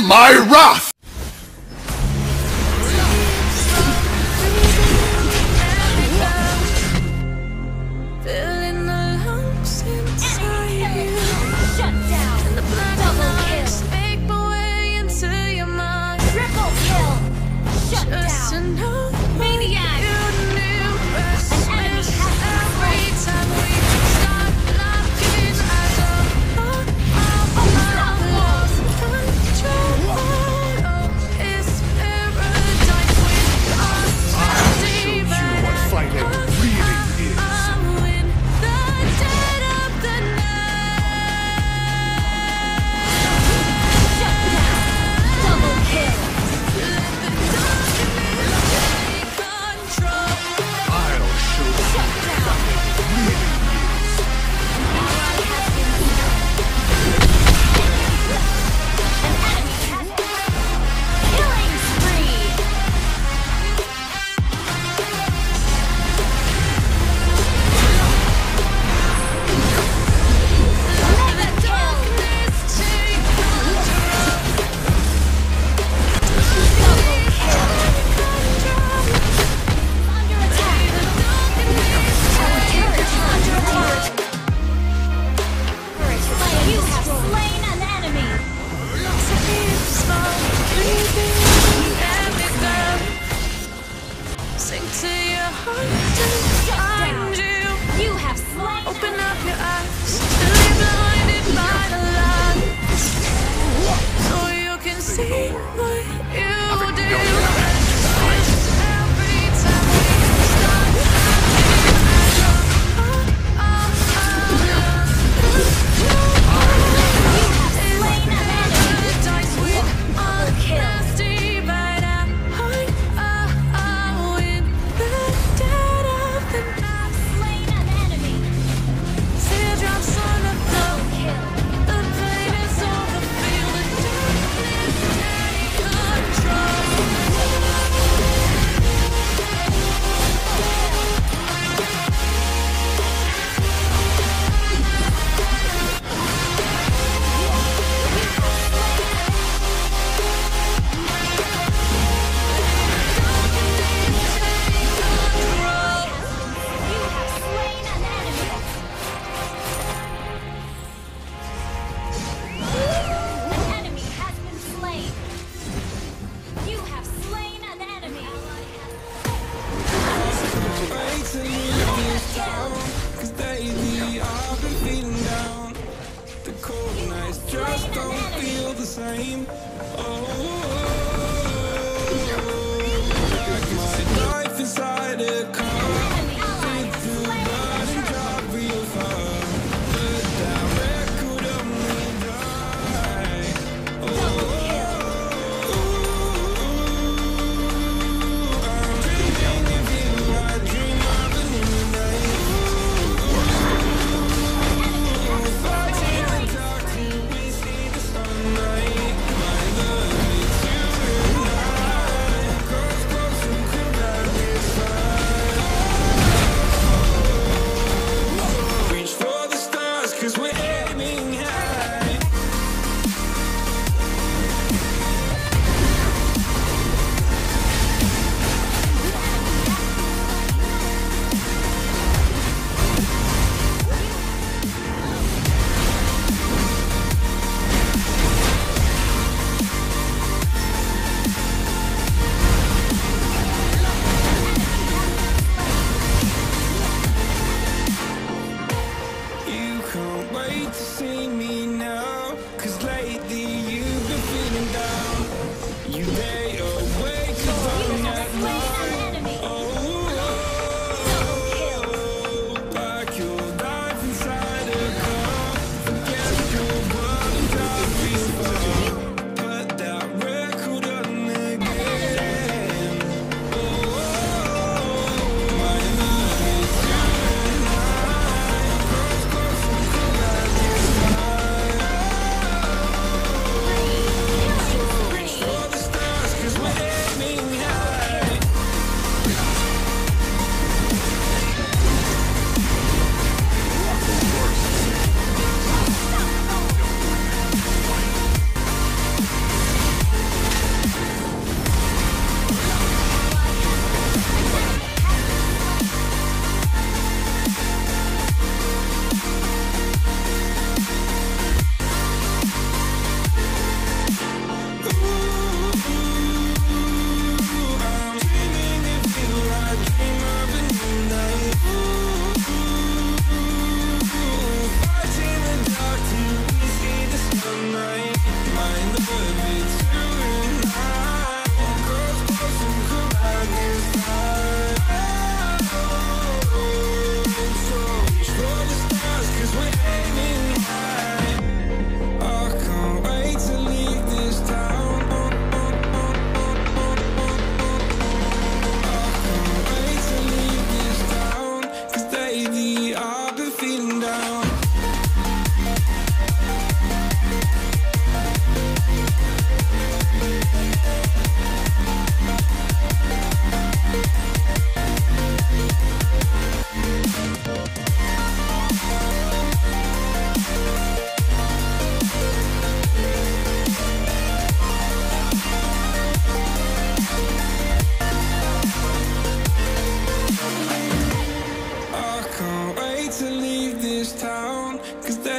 my wrath! Filling the lungs inside you. Shut down. And the blood double kill. Make my way into your mind. Triple kill. Shut just down. To know maniac. You knew best. An enemy has every time we start locking eyes up. Lost control. Oh, it's paradise with us. I'll show you what fighting really is. In the dead of the night. Shut down. Double kill. Let the darkness take control. I'll show you Shut what down. fighting really is. Ally has been killed. An enemy has been killing spree. Mega kill. Take control. Double kill. Under attack. Our turret is under attack. You have slain an enemy. Sing to your heart to find you. You have slain. Open up your eyes and be blinded by the light, so you can see what you do. Every time we start just don't feel the same. Like my life inside a car. Think through blood and drive real far. Put that record on me dry. I'm dreaming of you. I dream of the midnight. If I take the dark till we see the sunlight. My love is you and I. Cross close and could I get fine?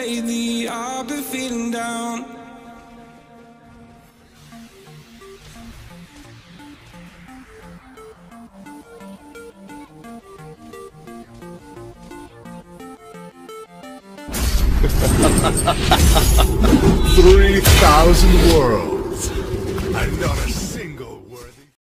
lately I've been feeling down. $3,000 worlds. And not a